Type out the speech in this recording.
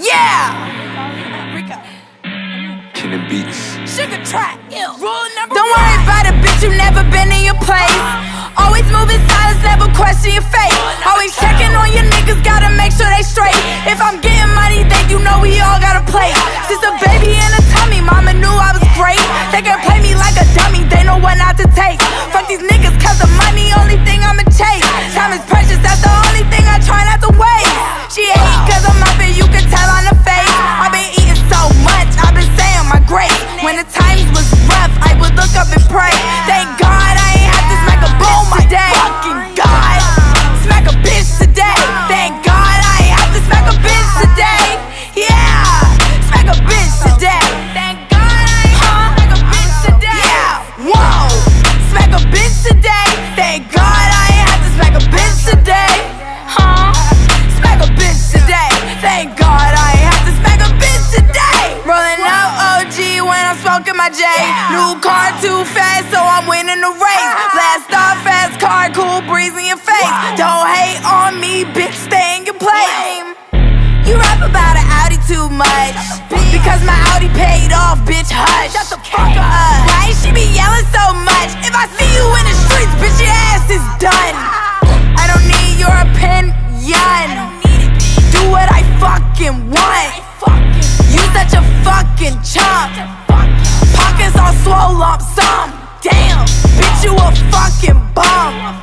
Yeah! Killing beats. Sugar track, rule number Don't worry about it, bitch, you never been in your place. Always moving silence, never question your fate. Always checking on your niggas, gotta make sure they straight. If I'm getting money, then you know we all got a plate. Since a baby in a tummy, mama knew I was great. They can play me like a dummy, they know what not to take. Fuck these niggas, cause the money, only thing I'ma chase. Time is precious, that's the only thing I try not to waste. She ate cause I'm up and you can tell on the face. I've been eating so much, I've been saying my grace. When the times was rough, I would look up and pray. Thank God I ain't have to smack a boom today. Fucking God, smack a bitch today. Thank God I ain't have to smack a bitch today. Yeah, smack a bitch today. Thank God I ain't have to smack a bitch today. Yeah, whoa, smack a bitch today. Thank God I ain't have to smack a bitch today. Smack a bitch today. Thank God I ain't have to smack a bitch today. Rolling up OG when I'm smoking my J. New car too fast, so I'm winning the race. Blast off fast car, cool breeze in your face. Don't hate on me, bitch, stay in your place. You rap about an Audi too much, because my Audi paid off, bitch, hush. Shut the fuck up. Why she be yelling so much? If I see you in the streets, bitch, your ass is done. I don't need your opinion. Do what I fucking want. You such a fucking chump. Pockets all swole lump sum. Damn, bitch, you a fucking bum.